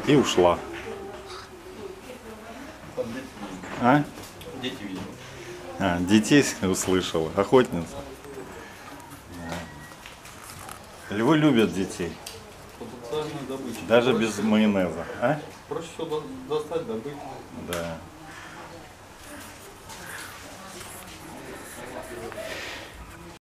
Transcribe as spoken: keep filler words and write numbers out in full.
И ушла. А? Дети, видимо. А, детей услышала. Охотница. Львы любят детей. Потенциальная добыча. Даже проще, без майонеза. А? Проще всего достать, добыть. Да.